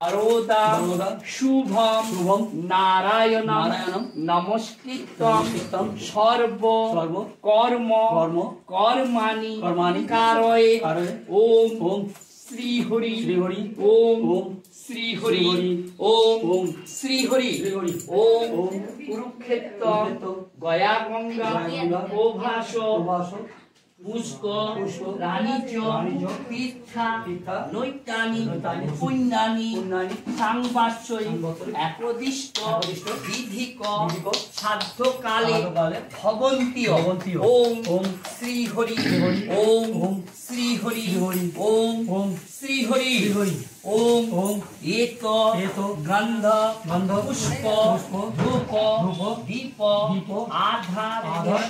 अरोदा शुभम नारायणम नमस्कृत्यं सर्व कर्म कर्माणि कारये ओम श्री हरि ओम श्री हरि ओम श्री हरि ओम कुरुक्षेत्र गया गंगा प्रभास पुष्प रानीच तीर्था नैतानि पुण्यानि सांबास्यई एकदिष्ट विधिक साध्यकाले भवन्ति ओम श्री हरि ओम श्री हरि ओम श्री हरि ओम एक गंध पुष्प धूप दीप आधार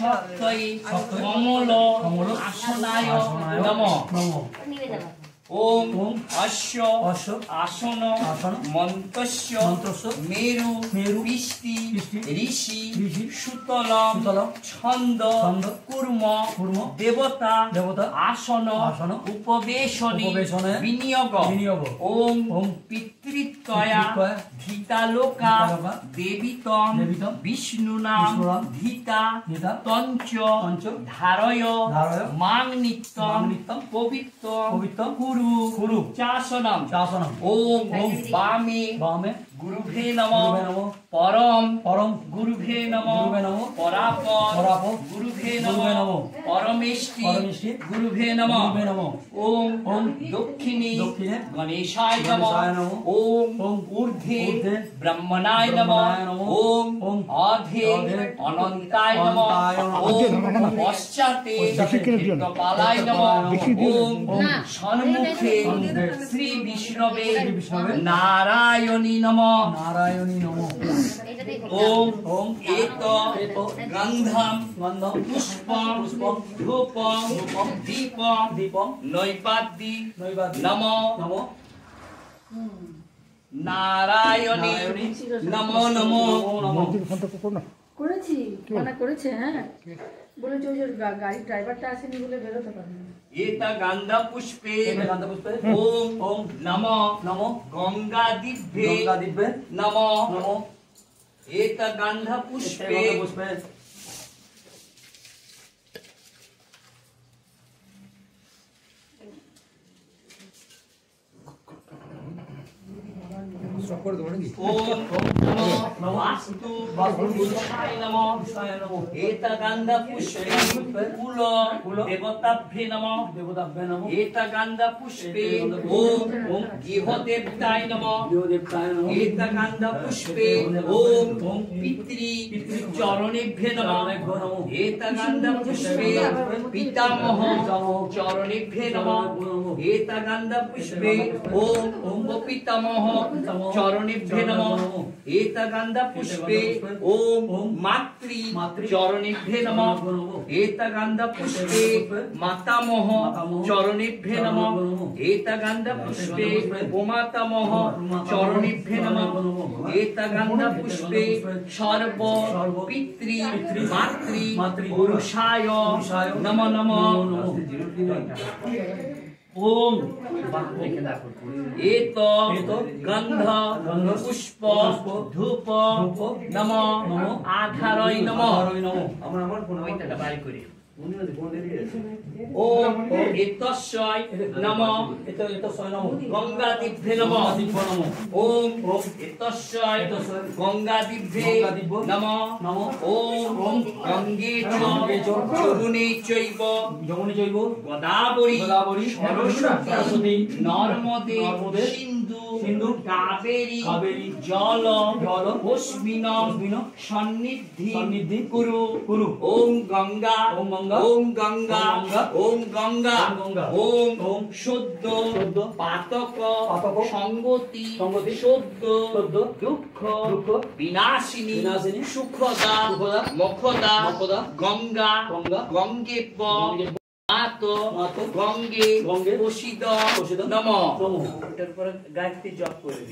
कमल आसनाय नमः ओम अश्य आसन मंत्रस्य मेरु पिष्टि ऋषि सुतलम छंद कूर्म देवता आसन उपवेशने विनियोग ओम पितृत्वया धीतालोका देवीतम विष्णुना धीता तंच धारय मां नित्यं पवित्र गुरु चासनम ओम वामे गुरुभे नमः परम गुरुभे नमः परापर गुरुभे नमः परमेष्टि गुरुभे नमः ओम दक्षिणे गणेशाय नमः ओम ऊर्ध्वे ब्रह्मणाय नमः ओम अधे अनंताय नमः ओम पश्चाते कपालाय नमः ओम सन्मुखे श्री विष्णवे नारायणी नमः ओम एक गंधम पुष्पम धूपम दीपम नैवेद्य नमो नारायणी नमो नमो করেছি মানে করেছে হ্যাঁ বলেছে ওই যে গাড়ি ড্রাইভারটা আসেনি বলে বেরোতে পারেনি एता गंधा पुष्पे ओम नमो गंगादिभ्ये नमो एता गंधा पुष्पे देवताभ्ये नमः एता गंधा पुष्पे ओम गृहदेवताय नमः एता गंधा पुष्पे ओम पितृ चरणेभ्ये नमः एता गंधा पुष्पे पितामह चरणेभ्ये नमः एता गंधा पुष्पे ओम पितामह चरणेभ्ये नमः एता गंधा पुष्पे ओम मातृ चरणेभ्ये नमः एता गंधा पुष्पे मातामह चरणेभ्ये नमः एता गंधा पुष्पे गोमातामह चरणेभ्ये नमः एता गंधा पुष्पे सर्व पितृ मातृ पुरुषाय नमो नमः ओम एक गंध पुष्प धूप नमो आधारय नमः ओम एतस्यै नमः गंगादिभ्ये नमः ओम एतस्यै गंगादिभ्ये नमः ओम गंगे च यमुने चैव गोदावरी सरस्वती नर्मदे सिंधु कावेरी जल अस्मिन् सन्निधि कुरु ओम गंगा ओम गंगा ओम शुद्ध पातक संगति शुद्ध दुख विनाशिनी सुखदा मुखदा गंगा गंगे गंगे पोषित नमः गायत्री जप करे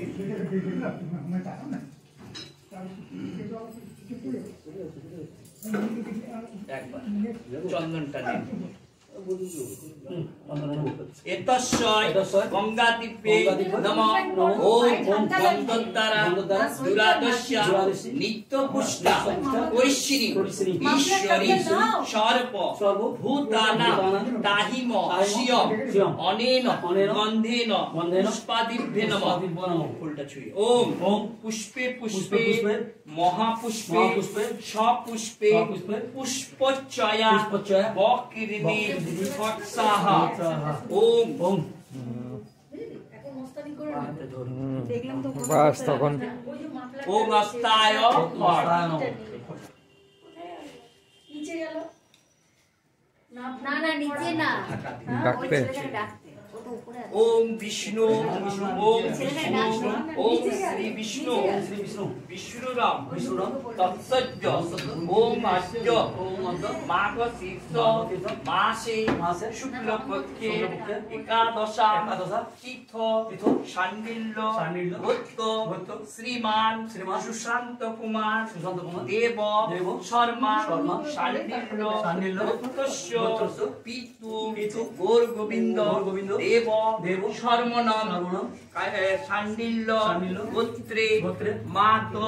चंदन एतस्यै गंगादिव्ये नमः ओम गंगोत्तरा दुरादस्य नित्यपुष्टा वैश्री ईश्वरी सर्व भूतानां ताहिम श्रियम अनेन गंधेन पुष्पादिभ्ये नमः उल्टा छुई ओम पुष्पे पुष्पे महापुष्पे सपुष्पे पुष्पचया वक्रिणी फट्साः ओम বাস তখন ओम अस्ताय নিচে গেল না না নিচে না ডাকতে ओम विष्णु ओम विष्णु ओम श्री विष्णु विष्णुराम तत्सत्य ओम अद्य माघ शीर्ष मासे शुक्ल पक्षे एकादशा तीर्थ शांडिल्य गोत्र श्रीमान सुशांत कुमार देव शर्मा शांडिल्य गोत्रस्य पितु गौर गोविंद देव शर्मनाम शांडिल्य गोत्रे मातो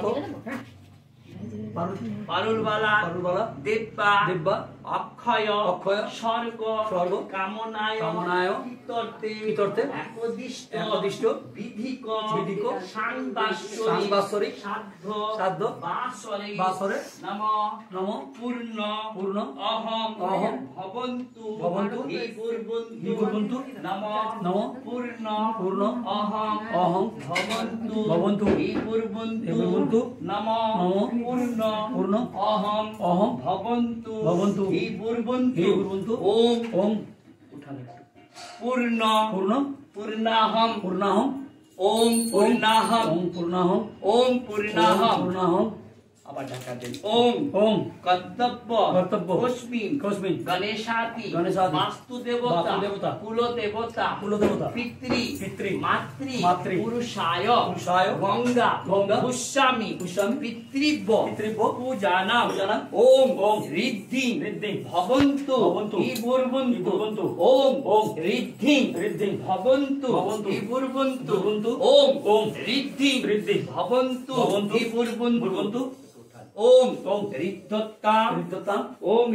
पारुलवाला देब्बा अक्षय स्वर्ग कामनाय पितर्थे एकदिष्ट विधिक सांबासरिक श्राद्ध बासरे नम पूर्ण अहम भवन्तु हे गुरुबन्धु नम पूर्ण अहम भवन्तु हे गुरुबन्धु नम पूर्ण अहम भवन्तु हे गुरुबन्धु ओम पूर्णाहम ओम पूर्णाहम আবার ঢাকা দেন ওম কর্তব্য কস্মিন গণেশাতি বাস্তু দেবতা কুল দেবতা পিতৃ মাতৃ পুরুষায় গঙ্গা পুষ্যামি পিতৃব্য পূজানাম ওম ঋদ্ধি ভবন্তু হি গুরবন্তু ওম ঋদ্ধি ভবন্তু হি গুরবন্তু ওম ঋদ্ধি ভবন্তু হি গুরবন্তু ओम ऋद्धत्तां ओम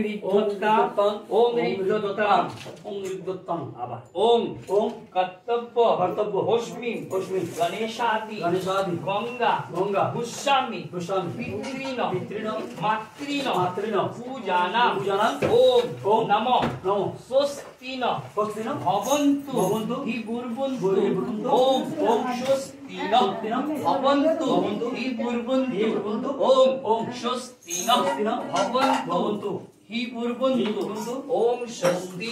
ऋद्धत्तां आबार ओम कर्तव्य होस्मिन गणेशादि गंगा पुष्यामि पितृण मातृण पूजानां ओम नमो स्वस्ति न भवन्तु हि गुरुबन्धु ओम स्वस्ति न भवन्तु हि गुरुबन्धु ओम स्वस्ति न भवन्तु हि गुरुबन्धु ओम स्वस्ति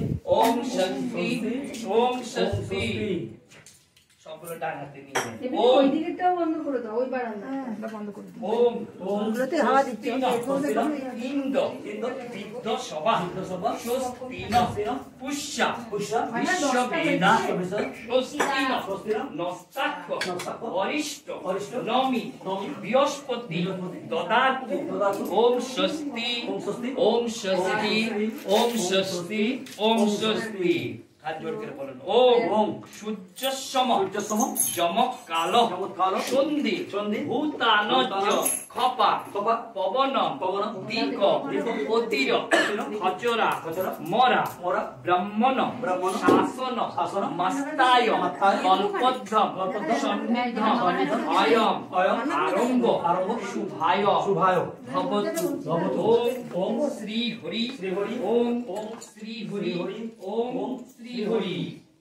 सबগুলো ডান হাতে নিয়ে ওই দিকটাও বন্ধ করে দাও ওই বারান্দা বন্ধ করে দাও ওগুলোতে হাওয়া দিচ্ছে ইন্দ্র বিদ্ধ সভা স্বস্তি ন পুষ্যা বিশ্ববেদা স্বস্তি ন নস্তাক্ষ অরিষ্ট নমি বৃহস্পতি দদাতু ওম স্বস্তি हाथ जोड़ कर बोलो ओम सूर्यसम जमक कालो सन्धि भूतानज खपा पवन दिक पतिर खचरा मरा ब्राह्मण शासन मस्ताय कल्पध्व सन्निध अयम आरंभ शुभाय भवतु ओम श्री हरि ओम श्री हरि ओम श्री हरि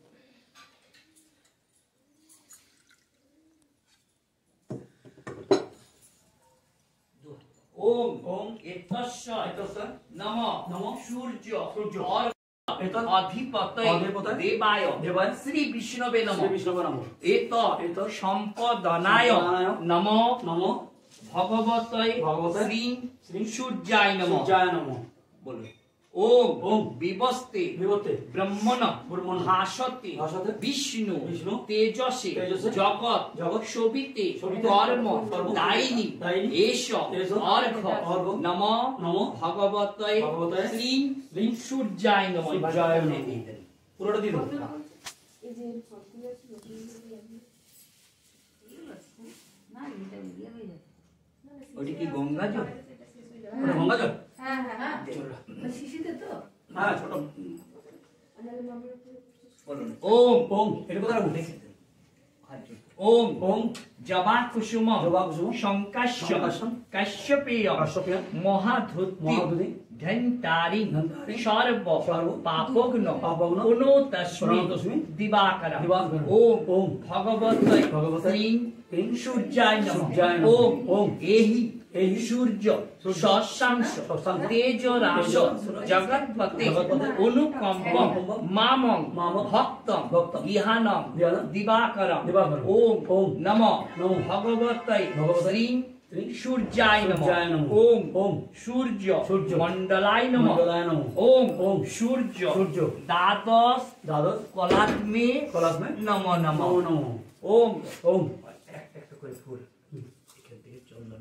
ओम एतस्य नमः सूर्य और अधिपतये देवाय श्री विष्णवे नमः एत संपदनाय नमः भगवतये श्री सूर्याय नमः बोलो ओम ओम विवस्ते विवस्ते ब्रह्मण ब्रह्मण भासते भासते विष्णु विष्णु तेजसे तेजसे जगत जगत शोभिते शोभिते कर्म कर्म दायिनी दायिनी एष एष अर्घ अर्घ नमो नमो भगवते भगवते श्री श्री सूर्याय नमः सूर्याय नमः পুরোটা দিয়ে দাও ওটি কি গঙ্গা জল ওটা গঙ্গা জল হ্যাঁ হ্যাঁ শিশিতে তো হ্যাঁ ছোট ओम ওম এটা কোথায় রাখবো ओम ওম जबा कुसुम जबा कुसुम शंकाश्य शंकाश्यम कश्यपेय কাশ্যপেয় महाधुति महाधुति धन्तारि धन्तारि सर्व सर्व पापग्न पापग्न पुनो तस्मै तस्मै दिवाकर दिवाकर ओम ओम भगवते भगवते श्री श्री सूर्याय सूर्याय नमः नमः ओम ओम एहि एहि सूर्य सूर्य शशांश शशांश तेज राश तेज जगत्पते जगत्पते अनुकंप अनुकंप मामं मामं भक्तं भक्तं इहानं इहानं दिवाकरं दिवाकरं ओम ओम नमो नमो भगवते भगवते श्री श्री सूर्याय सूर्याय नमः नमः ओम ओम सूर्य सूर्य मंडलाय नमः मंडलाय नमः ओम ओम सूर्य सूर्य द्वादश দ্বাদশ कलात्मे কলাস মে नमो নমো नमः নমো ओम ওম একটা করে ফুল এখান থেকে চন্দন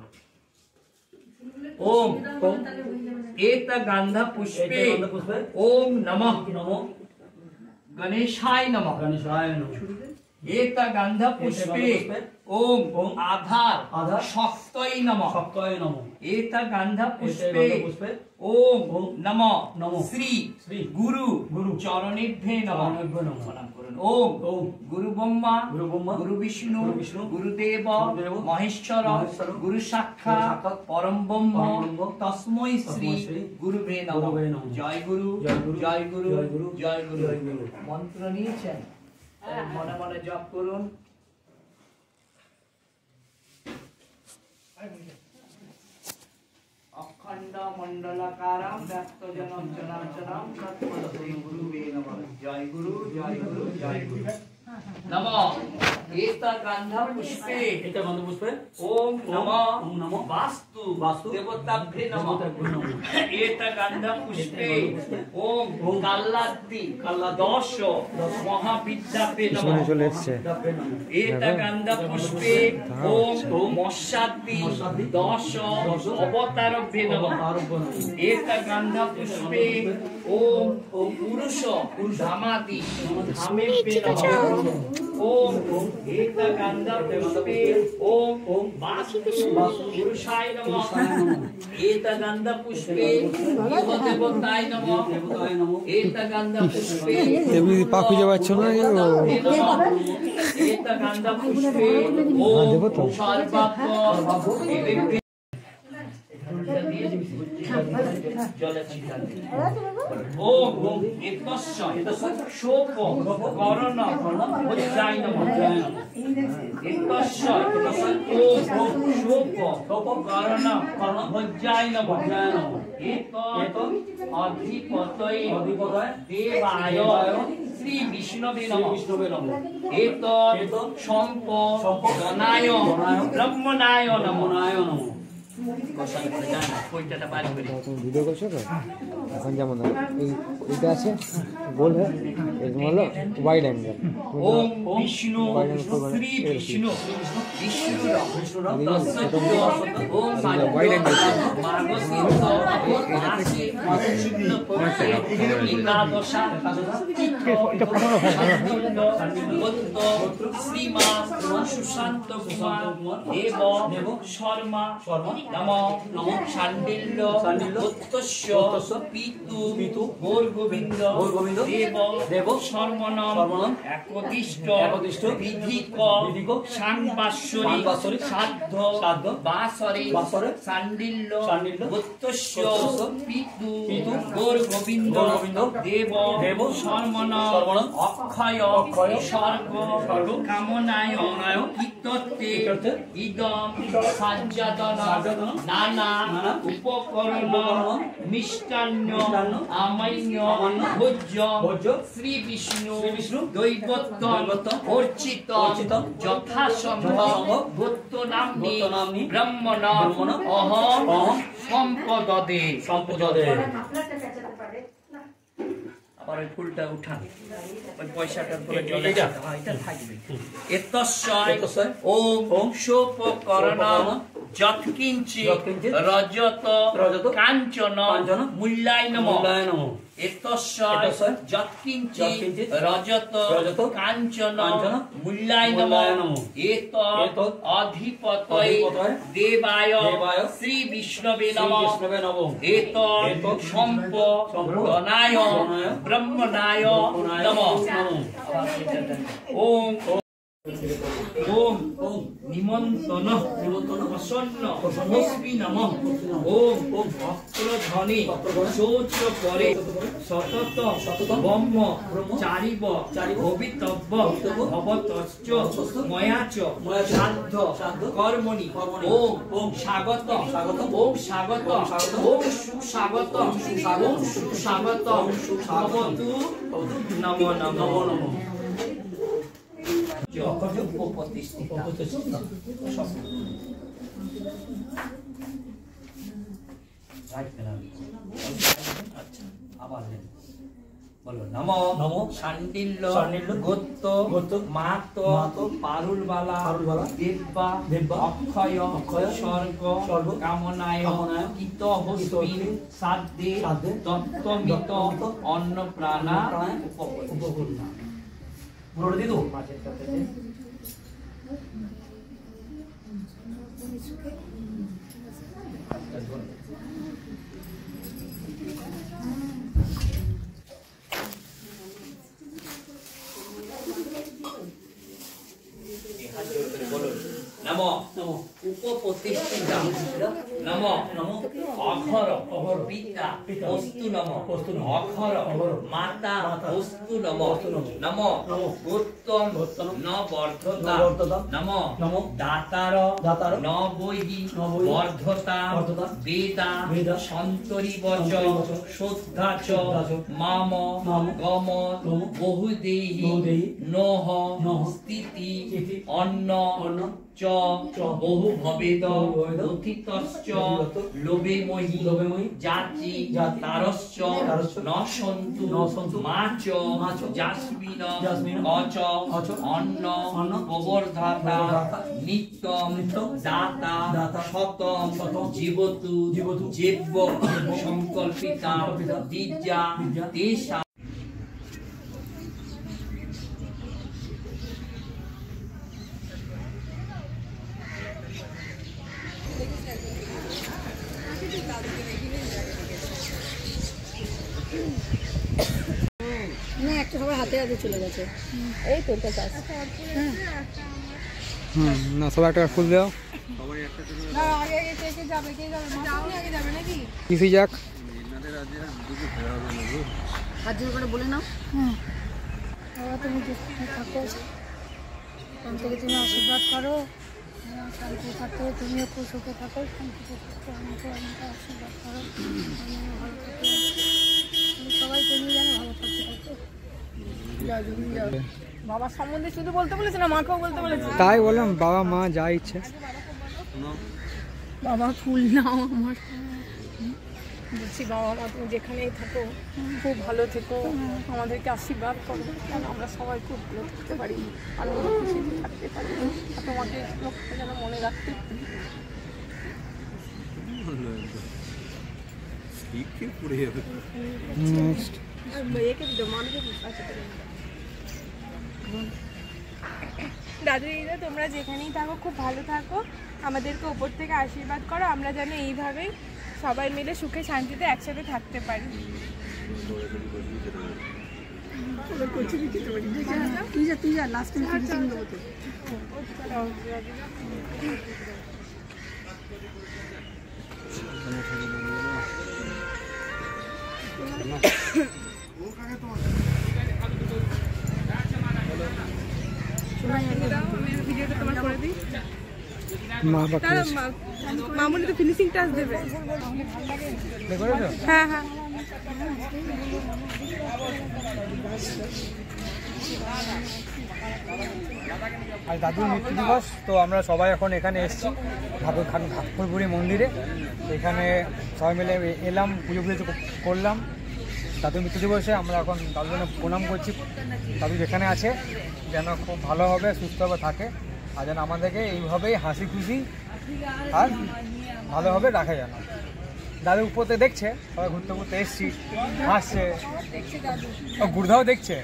ओम ওম एत गंधा पुष्पे एत गंध पुष्पे ओम नमः নমো गणेशाय नमः গণেশায় নমঃ एत गंधा पुष्पे पुष्पे ओम ओम आधार आधार शक्तय नमः সপ্তাহে নমঃ एत गंधा এতে पुष्पे গন্ধ পুষ্পে ओम ओम नमः नमो श्री श्री गुरु गुरु चरणेभ्ये नमः চরণেভ্যো নমঃ प्रणाम करुन ओम ओम गुरु ब्रह्मा गुरु ब्रह्मा गुरु विष्णु गुरु विष्णु गुरुदेव गुरुदेव महेश्वर महेश्वर गुरु साक्षात् गुरु साक्षात् परम ब्रह्म परम ब्रह्म तस्मै श्री तस्मै श्री गुरुवे नमः गुरुवे नमः जय गुरु जय गुरु जय गुरु जय गुरु जय गुरु जय गुरु मंत्र নিয়েছেন মনে মনে জপ করুন अखंड मंडलाकारं व्यक्तजनं चराचरं तत्पदे गुरुवे नमः जय गुरु जय गुरु जय गुरु नमः एत गंधा पुष्पे এটা গন্ধ পুষ্পে ओम नमः ओम नमः वास्तु वास्तु देवताभ्ये नमः দেবতাভ্যো নমঃ एत गंधा पुष्पे ओम ओम कालाद्दि दश महाविद्याभ्ये শুনে नमः চলে এসছে দাব্বে নমঃ एत गंधा पुष्पे ओम मत्स्याद्दि दश अवतारभ्ये नमः আরোগ্য নমঃ एक गंधा पुष्पे ओम पुरुष धामादि धामेभ्ये नमः ओम एक गंधा पुष्पे ओम वासु पुरुषाय नमः एक गंधा पुष्पे देवताय नमः দেবতায় নমঃ एक गंधा पुष्पे এমনি পা খুঁজে পাচ্ছ না एक गंधा पुष्पे ओम सर्वात्म ओम इतस्य शोक करण भुजाय नमः इतस्य ओम शोक करण भुजाय नमः एत अधिपतये देवाय श्री विष्णवे नमः एत संप गणाय ब्रह्मणाय नमः তুমি ভিডিও করছো তো এখন যেমন এইটা আছে গোল হ্যাঁ এরকম হলো wide angle Om Vishnu Shri Vishnu Om wide angle Sushant Kumar Dev Sharma नमः शांडिल्य पितु गौर गोविंद देव शर्मणम একদিষ্ট বিধিক সাংবাশ্বরী সাধ্য বাসরে সান্ডিল্য গোত্রস্য পিতু গৌর গোবিন্দ দেব শর্মণ অক্ষয় স্বর্গ কামনায় কীর্ততে ইদম সাজ্জাদন নানা উপকরণ মিষ্টান্ন আমান্য ভোজ্য শ্রী বিষ্ণু দৈবত্ব অর্চিত যথাসম্ভব ভূত নাম্নী ব্রহ্মণ অহম সম্পদদে সম্পদে আপনারটা পেঁচাতে পারে আবার ওই ফুলটা উঠান, ওই পয়সাটার উপরে জলে এটা থাকবে। এতস্যয় ওম সোপকরণম যৎকিঞ্চিৎ রজত কাঞ্চন মূল্যায়নম। এতস্যয় যৎকিঞ্চিৎ রজত কাঞ্চন মূল্যায়নম। এতৎ অধিপতয়ে দেবায় শ্রী বিষ্ণবে নমঃ। এতৎ সম্পদনায় ব্রহ্মণায় নমঃ। ওম ওম নিমন্ত্রণ প্রসন্ন ভস্মী নমঃ। ওম ভক্তধ্বনি শৌচ পরে সতত ব্রহ্ম চারিব ভবিতব্য ভবতশ্চ ময়াচ সাধ্য কর্মণি। ওম স্বাগত ওম স্বাগত ওম সুস্বাগত ওম সুস্বাগত ভবতু নমো নমো নমো। বলো নমো নমো শান্ডিল্য গোত্র মাত পারুলবালা দেব্বা অক্ষয় স্বর্গ কামনায় কিত হস্মিন সাধ্যে তত্ত্বমিত অন্ন প্রাণা উপকূর্ণা। পুরো দিদু নমো উপপ্রতিষ্ঠিতা নমো অঘর পিতা বস্তু নমো অঘর মাতা বস্তু নমো নমো গোত্তম ন বর্ধতা নমো দাতার ন বৈহি বর্ধতা বেদা সন্তরি বচ শ্রদ্ধা চ মাম গম বহুদেহি নহ স্থিতি অন্ন চ বহু ভবেদ অতীতশ্চ লোভে মহি জাতি তারশ্চ ন সন্তু মাচ জাসমিন অচ অন্ন প্রবর্ধাতা নিত্যম দাতা শতম জীবতু জেব্য সংকল্পিতা দিজ্জা তেষা। না একটা সবাই হাতে হাতে চলে গেছে। এই তো এটা কাজ। না সবাই একটা ফুল দাও। না আগে আগে কে যাবে মাসুমি আগে যাবে নাকি? কিসি যাক হাত জোড় করে বলে নাও। বাবা তুমি সুখে থাকো, এখান থেকে তুমি আশীর্বাদ করো, শান্তি থাকো, তুমিও খুব সুখে থাকো, শান্তিতে থাকো, আমাকে আমাকে আশীর্বাদ করো, আমিও ভালো থাকো, সবাইকে নিয়ে যেন ভালো থাকতে থাকো। বাবার সম্বন্ধে শুধু বলতে বলেছে না মাকেও বলতে বলেছে? তাই বললাম বাবা মা যা ইচ্ছে। বাবা ফুল নাও আমার, বলছি বাবা মা তুমি যেখানেই থাকো খুব ভালো থেকো, আমাদেরকে আশীর্বাদ করো, কারণ আমরা সবাই খুব ভালো থাকতে পারি, আনন্দ খুশিতে থাকতে পারি, আর তোমাকে লক্ষ্য যেন মনে রাখতে পারি। দাদু দিদা তোমরা যেখানেই থাকো খুব ভালো থাকো, আমাদেরকে ওপর থেকে আশীর্বাদ করো, আমরা যেন এইভাবেই সবাই মিলে সুখে শান্তিতে একসাথে থাকতে পারি। তুই যা লাস্ট টাইম ভিডিওটা তোমার করে দিই, মা বাবা মামুনি তো ফিনিশিং টাচ দেবে। হ্যাঁ হ্যাঁ আজ দাদুর মৃত্যু দিবস, তো আমরা সবাই এখন এখানে এসেছি ঠাকুরপুরি মন্দিরে। এখানে সবাই মিলে এলাম, পুজো করলাম, দাদু মৃত্যু দিবসে আমরা এখন দাদুর জন্য প্রণাম করছি। দাদু যেখানে আছে যেন খুব ভালোভাবে সুস্থভাবে থাকে, আর যেন আমাদেরকে এইভাবেই হাসি খুশি আর ভালোভাবে রাখা যেন। দাদু উপরতে দেখছে, সবাই ঘুরতে ঘুরতে এসছি, হাসছে, গুড়ধাও দেখছে।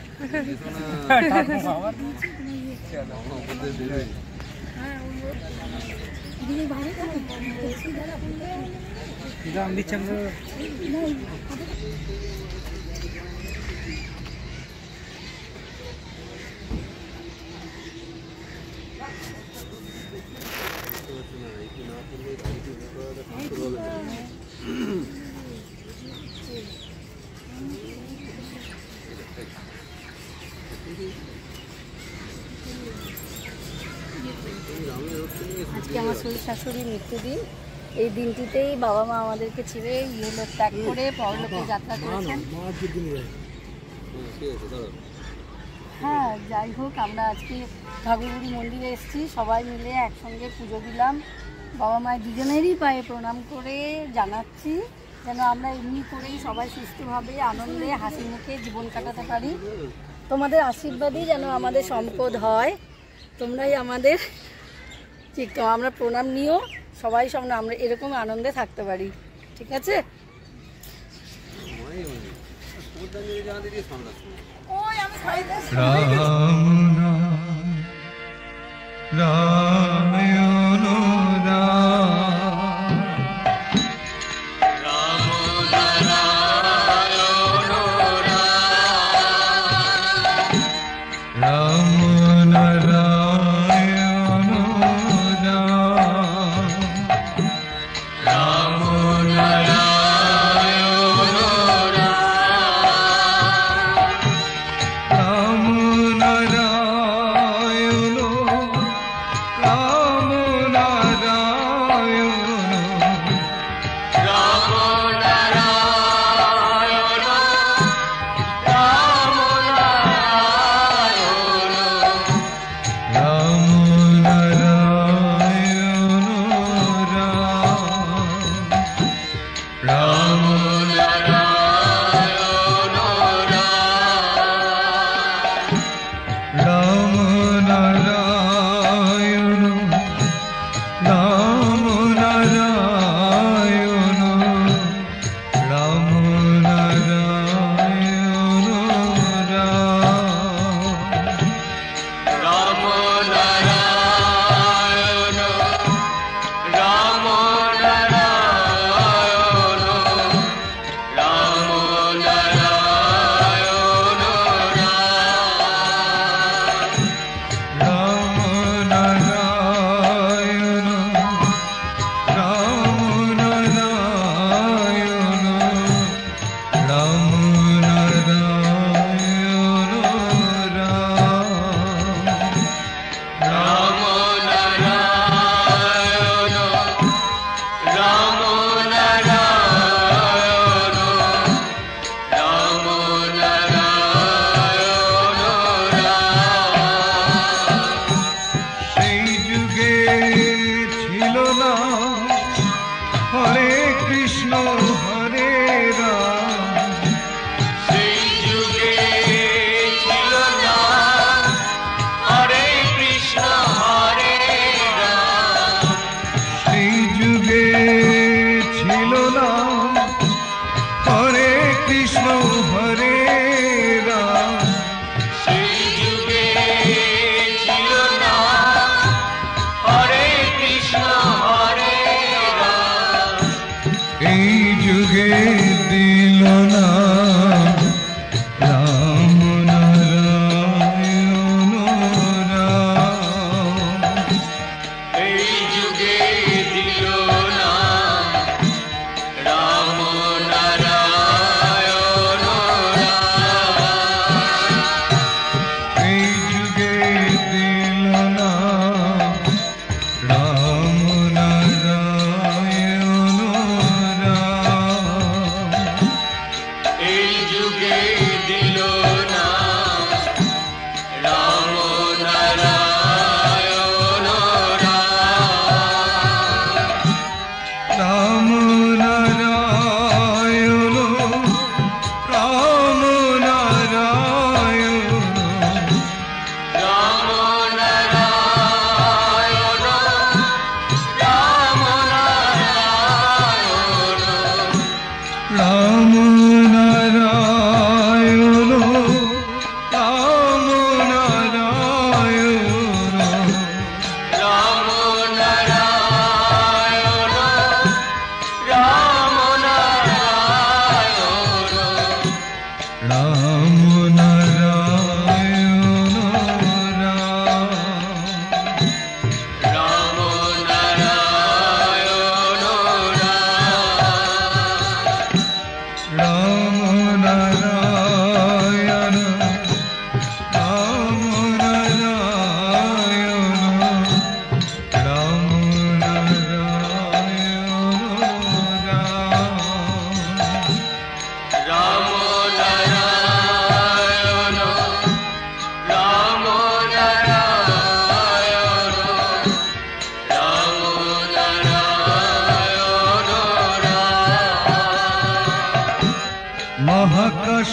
দিচ্ছে আজকে আমার শ্বশুর শাশুড়ির মৃত্যুদিন। এই দিনটিতেই বাবা মা আমাদেরকে ছেড়ে ইহলোক ত্যাগ করে পরলোকে যাত্রা করেছেন। হ্যাঁ, যাই হোক, আমরা আজকে ঠাকুরগুড়ি মন্দিরে এসেছি, সবাই মিলে একসঙ্গে পুজো দিলাম। বাবা মায়ের দুজনেরই পায়ে প্রণাম করে জানাচ্ছি যেন আমরা এমনি করেই সবাই সুস্থভাবে আনন্দে হাসি মুখে জীবন কাটাতে পারি। তোমাদের আশীর্বাদই যেন আমাদের সম্পদ হয়, তোমরাই আমাদের ঠিক। তো আমরা প্রণাম নিও সবাই, সামনে আমরা এরকম আনন্দে থাকতে পারি, ঠিক আছে? রাম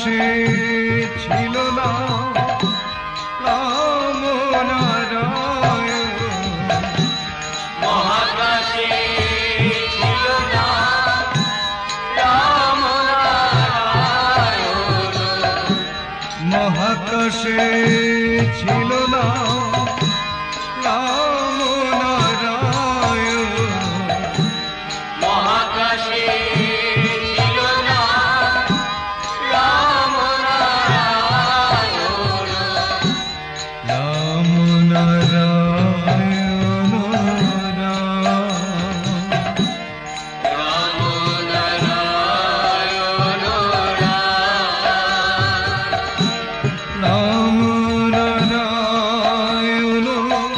মহাকাশে ছিল না রাম নারায়ণ, মহাকাশে ছিল না রাম নারায়ণ, মহাকাশে ছিল না রাম নারায়ণ, মহাকাশে ছিল না রাম নারায়ণ, রাম নারায়ণ রাম নারায়ণ রাম নারায়ণ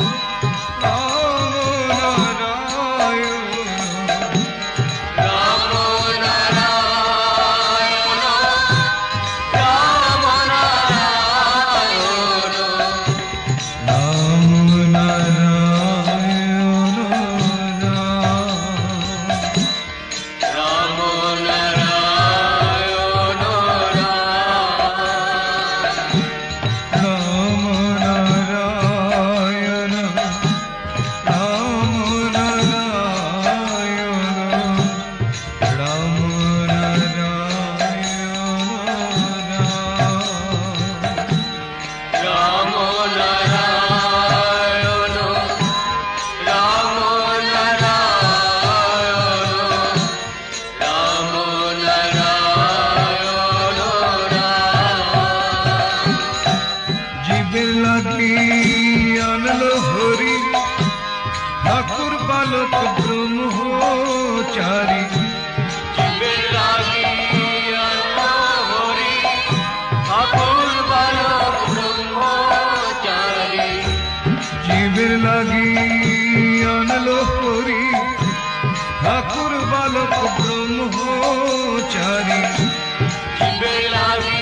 ব্রহ্মচারী জীবের লাগি হরি ঠাকুর বালক ব্রহ্মচারী, জীবের লাগি আনলো হরি ঠাকুর বালক ব্রহ্মচারী জীবের লাগি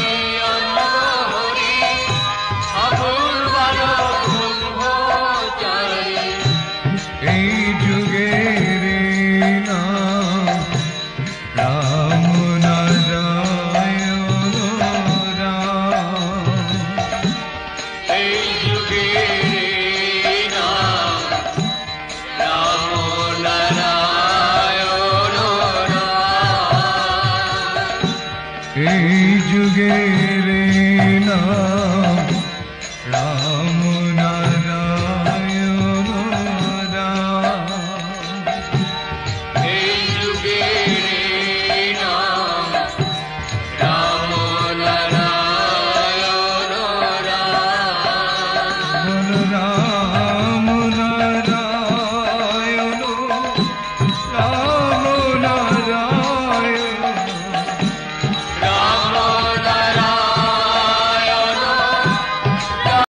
হরি ঠাকুর বালক ব্রহ্মচারী, এই যুগের নাম রাম নারায়ণ রাম, এই যুগের নাম রাম নারায়ণ রাম, এই যুগে